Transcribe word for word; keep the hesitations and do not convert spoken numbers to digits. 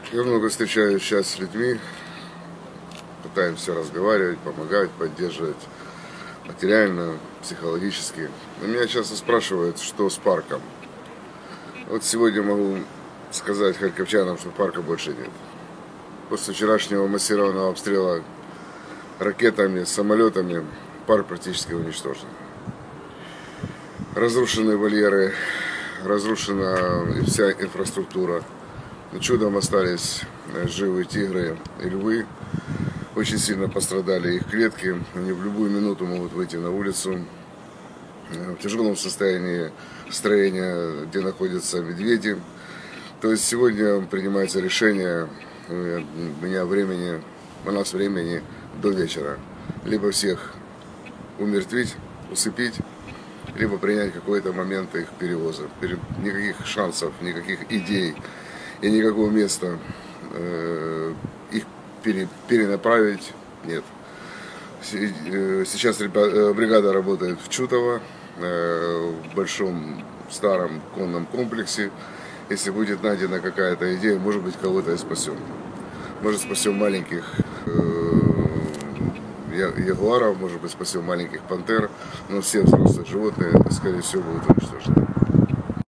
Я много встречаюсь сейчас с людьми, пытаемся разговаривать, помогать, поддерживать материально, психологически. И меня часто спрашивают, что с парком. Вот сегодня могу сказать харьковчанам, что парка больше нет. После вчерашнего массированного обстрела ракетами, самолетами парк практически уничтожен. Разрушены вольеры, разрушена вся инфраструктура. Чудом остались живые тигры и львы. Очень сильно пострадали их клетки. Они в любую минуту могут выйти на улицу. В тяжелом состоянии строения, где находятся медведи. То есть сегодня принимается решение, у меня времени, у нас времени до вечера. Либо всех умертвить, усыпить, либо принять какой-то момент их перевоза. Никаких шансов, никаких идей и никакого места э, их пере, перенаправить нет. Сейчас бригада работает в Чутово, э, в большом старом конном комплексе. Если будет найдена какая-то идея, может быть, кого-то и спасем. Может, спасем маленьких э, ягуаров, может быть, спасем маленьких пантер, но все взрослые животные, скорее всего, будут уничтожены.